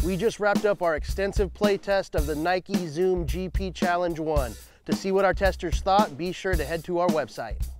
We just wrapped up our extensive play test of the Nike Zoom GP Challenge 1. To see what our testers thought, be sure to head to our website.